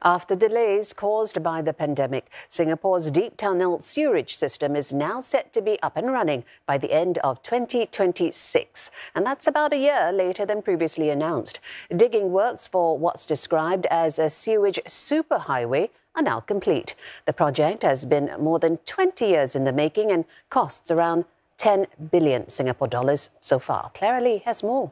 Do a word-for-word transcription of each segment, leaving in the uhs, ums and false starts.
After delays caused by the pandemic, Singapore's deep tunnel sewerage system is now set to be up and running by the end of twenty twenty-six. And that's about a year later than previously announced. Digging works for what's described as a sewage superhighway are now complete. The project has been more than twenty years in the making and costs around ten billion Singapore dollars so far. Clara Lee has more.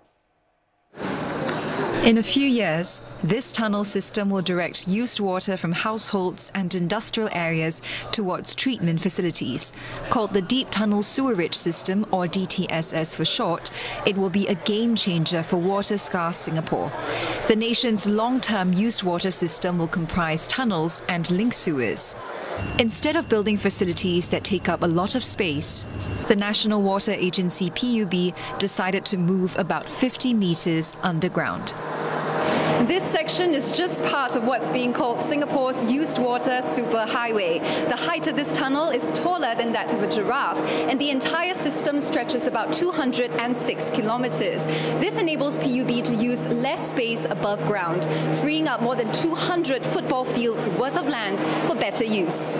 In a few years, this tunnel system will direct used water from households and industrial areas towards treatment facilities. Called the Deep Tunnel Sewerage System, or D T S S for short, it will be a game changer for water-scarce Singapore. The nation's long-term used water system will comprise tunnels and link sewers. Instead of building facilities that take up a lot of space, the National Water Agency P U B decided to move about fifty metres underground. This section is just part of what's being called Singapore's used water superhighway. The height of this tunnel is taller than that of a giraffe, and the entire system stretches about two hundred six kilometres. This enables P U B to use less space above ground, freeing up more than two hundred football fields worth of land for better use.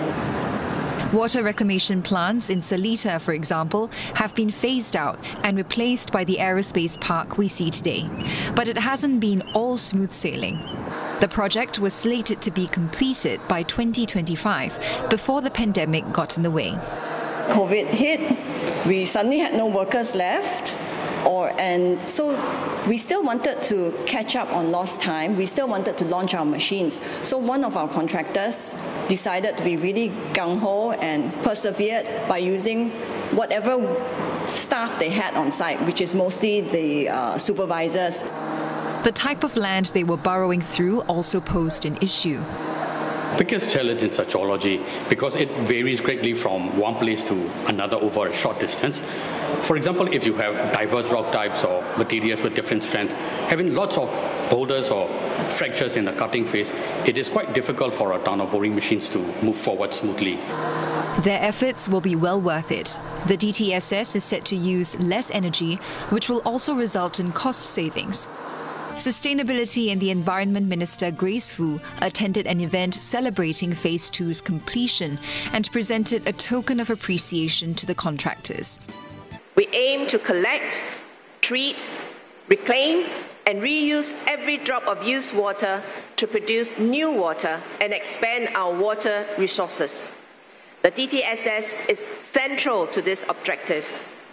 Water reclamation plants in Seletar, for example, have been phased out and replaced by the aerospace park we see today. But it hasn't been all smooth sailing. The project was slated to be completed by twenty twenty-five, before the pandemic got in the way. COVID hit, we suddenly had no workers left. Or, and so we still wanted to catch up on lost time. We still wanted to launch our machines. So one of our contractors decided to be really gung-ho and persevered by using whatever staff they had on site, which is mostly the uh, supervisors. The type of land they were burrowing through also posed an issue. Biggest challenge in such geology, because it varies greatly from one place to another over a short distance. For example, if you have diverse rock types or materials with different strength, having lots of boulders or fractures in the cutting phase, it is quite difficult for our tunnel boring machines to move forward smoothly. Their efforts will be well worth it. The D T S S is set to use less energy, which will also result in cost savings. Sustainability and the Environment Minister Grace Fu attended an event celebrating Phase two's completion and presented a token of appreciation to the contractors. We aim to collect, treat, reclaim and reuse every drop of used water to produce new water and expand our water resources. The D T S S is central to this objective.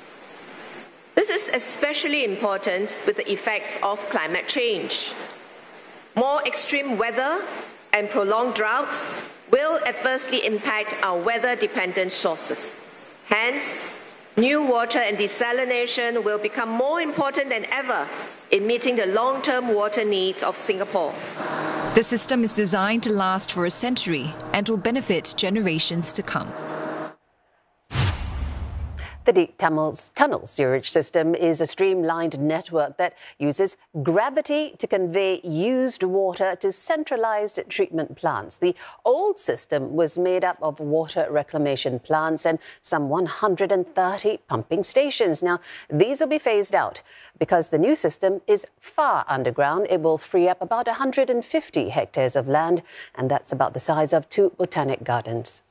This is especially important with the effects of climate change. More extreme weather and prolonged droughts will adversely impact our weather-dependent sources. Hence, new water and desalination will become more important than ever in meeting the long-term water needs of Singapore. The system is designed to last for a century and will benefit generations to come. The Deep Tunnel Sewerage System is a streamlined network that uses gravity to convey used water to centralized treatment plants. The old system was made up of water reclamation plants and some one hundred thirty pumping stations. Now, these will be phased out. Because the new system is far underground, it will free up about one hundred fifty hectares of land, and that's about the size of two botanic gardens.